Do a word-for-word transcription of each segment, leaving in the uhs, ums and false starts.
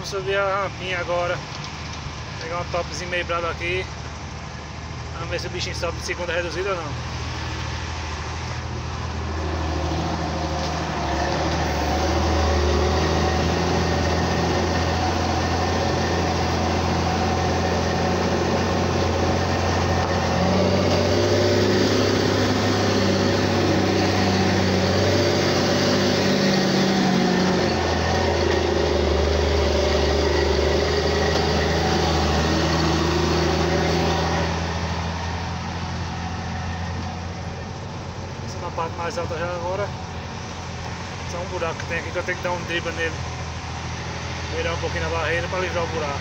Vamos subir a rampinha agora. Pegar um topzinho meio brado aqui. Vamos ver se o bichinho sobe de segunda reduzida ou não. Na parte mais alta já agora. Só um buraco que tem aqui que eu tenho que dar um drible nele. Virar um pouquinho na barreira para livrar o buraco.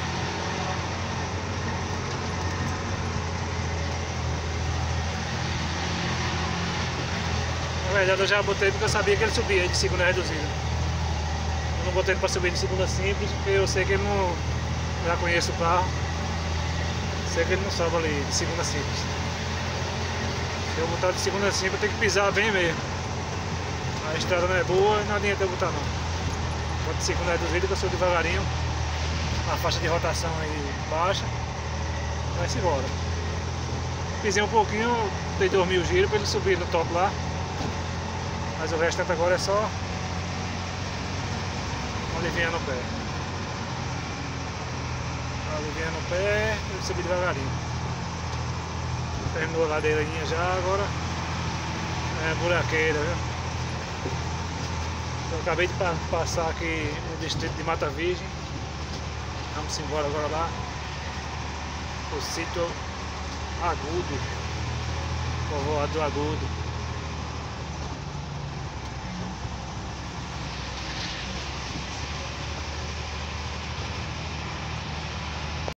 Na verdade eu já botei porque eu sabia que ele subia de segunda reduzida. Eu não botei ele para subir de segunda simples porque eu sei que ele não... Já conheço o carro. Sei que ele não sobe ali de segunda simples. Se eu botar de segunda simples, eu tenho que pisar bem mesmo. A estrada não é boa e não adianta eu botar não. Boto de segunda reduzida que eu sou devagarinho. A faixa de rotação aí baixa. Vai-se embora. Pisei um pouquinho, dei dois mil giros para ele subir no top lá. Mas o resto até agora é só aliviando o pé. Aliviando o pé e ele subir devagarinho. Terminou a ladeirinha já, agora é buraqueira, viu? Eu acabei de pa passar aqui no distrito de Mata Virgem. Vamos embora agora lá. O sítio Agudo, povoado do Agudo.